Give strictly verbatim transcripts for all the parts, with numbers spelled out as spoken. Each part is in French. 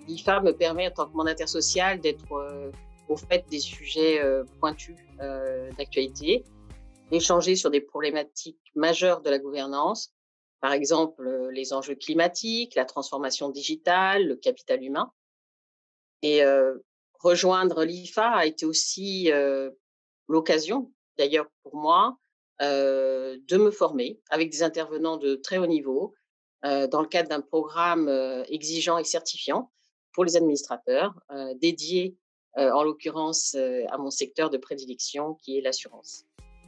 L'I F A me permet, en tant que mandataire social, d'être euh, au fait des sujets euh, pointus euh, d'actualité, d'échanger sur des problématiques majeures de la gouvernance, par exemple euh, les enjeux climatiques, la transformation digitale, le capital humain. Et euh, rejoindre l'I F A a été aussi euh, l'occasion, d'ailleurs pour moi, euh, de me former avec des intervenants de très haut niveau euh, dans le cadre d'un programme euh, exigeant et certifiant pour les administrateurs, euh, dédié euh, en l'occurrence euh, à mon secteur de prédilection qui est l'assurance.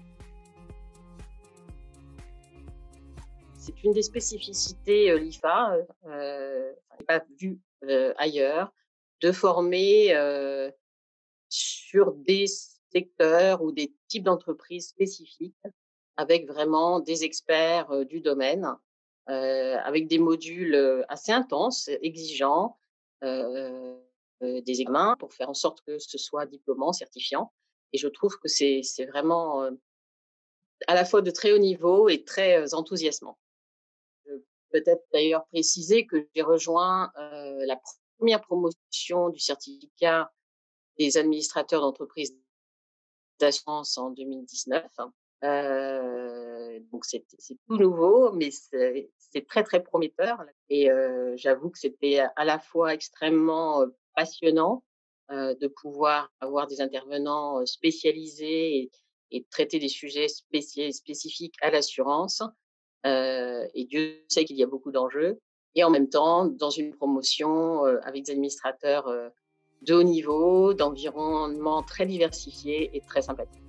C'est une des spécificités euh, l'I F A, euh, euh, pas vu euh, ailleurs, de former euh, sur des secteurs ou des types d'entreprises spécifiques avec vraiment des experts euh, du domaine, euh, avec des modules euh, assez intenses, exigeants, euh, euh, des examens pour faire en sorte que ce soit diplômant, certifiant. Et je trouve que c'est c'est vraiment euh, à la fois de très haut niveau et très euh, enthousiasmant. Je peux peut-être d'ailleurs préciser que j'ai rejoint euh, la première promotion du certificat des administrateurs d'entreprises d'assurance en deux mille dix-neuf. Euh, donc c'est c'est tout nouveau, mais c'est c'est très très prometteur. Et euh, j'avoue que c'était à la fois extrêmement euh, passionnant euh, de pouvoir avoir des intervenants euh, spécialisés et, et traiter des sujets spéci- spécifiques à l'assurance. Euh, et Dieu sait qu'il y a beaucoup d'enjeux. Et en même temps, dans une promotion euh, avec des administrateurs euh, de haut niveau, d'environnement très diversifié et très sympathique.